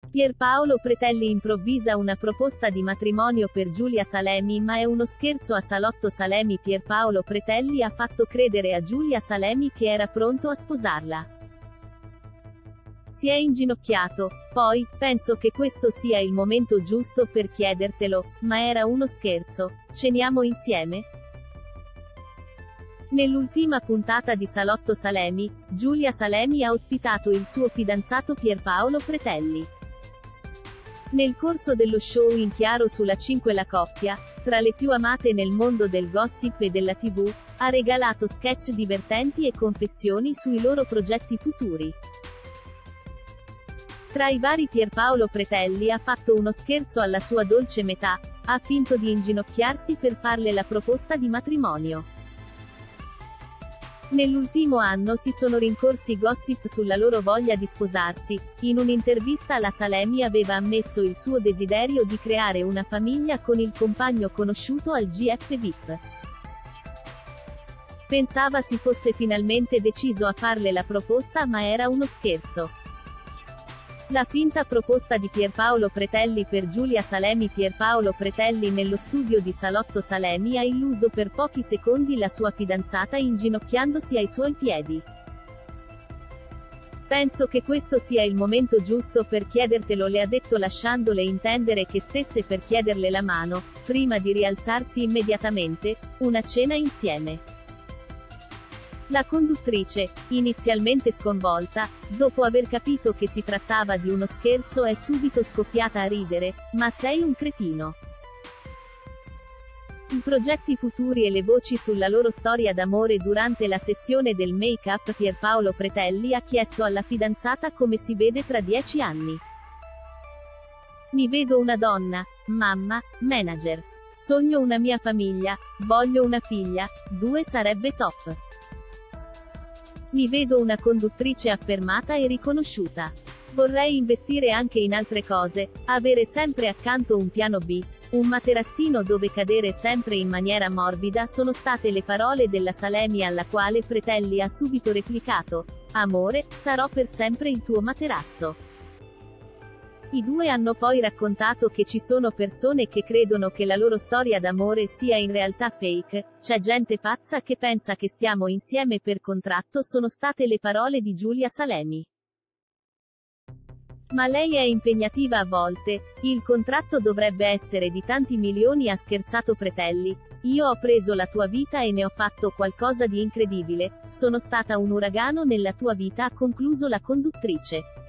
Pierpaolo Pretelli improvvisa una proposta di matrimonio per Giulia Salemi, ma è uno scherzo a Salotto Salemi. Pierpaolo Pretelli ha fatto credere a Giulia Salemi che era pronto a sposarla. Si è inginocchiato. Poi, penso che questo sia il momento giusto per chiedertelo, ma era uno scherzo. Ceniamo insieme? Nell'ultima puntata di Salotto Salemi, Giulia Salemi ha ospitato il suo fidanzato Pierpaolo Pretelli. Nel corso dello show In Chiaro sulla 5 la coppia, tra le più amate nel mondo del gossip e della TV, ha regalato sketch divertenti e confessioni sui loro progetti futuri. Tra i vari Pierpaolo Pretelli ha fatto uno scherzo alla sua dolce metà, ha finto di inginocchiarsi per farle la proposta di matrimonio. Nell'ultimo anno si sono rincorsi gossip sulla loro voglia di sposarsi. In un'intervista la Salemi aveva ammesso il suo desiderio di creare una famiglia con il compagno conosciuto al GF VIP. Pensava si fosse finalmente deciso a farle la proposta, ma era uno scherzo. La finta proposta di Pierpaolo Pretelli per Giulia Salemi. Pierpaolo Pretelli nello studio di Salotto Salemi ha illuso per pochi secondi la sua fidanzata inginocchiandosi ai suoi piedi. Penso che questo sia il momento giusto per chiedertelo, le ha detto, lasciandole intendere che stesse per chiederle la mano, prima di rialzarsi immediatamente. Una cena insieme. La conduttrice, inizialmente sconvolta, dopo aver capito che si trattava di uno scherzo è subito scoppiata a ridere. Ma sei un cretino. I progetti futuri e le voci sulla loro storia d'amore. Durante la sessione del make-up Pierpaolo Pretelli ha chiesto alla fidanzata come si vede tra 10 anni. Mi vedo una donna, mamma, manager. Sogno una mia famiglia, voglio una figlia, 2 sarebbe top. Mi vedo una conduttrice affermata e riconosciuta. Vorrei investire anche in altre cose, avere sempre accanto un piano B, un materassino dove cadere sempre in maniera morbida. Sono state le parole della Salemi, alla quale Pretelli ha subito replicato: amore, sarò per sempre il tuo materasso. I due hanno poi raccontato che ci sono persone che credono che la loro storia d'amore sia in realtà fake, c'è gente pazza che pensa che stiamo insieme per contratto. Sono state le parole di Giulia Salemi. Ma lei è impegnativa a volte, il contratto dovrebbe essere di tanti milioni, ha scherzato Pretelli. Io ho preso la tua vita e ne ho fatto qualcosa di incredibile, sono stata un uragano nella tua vita, ha concluso la conduttrice.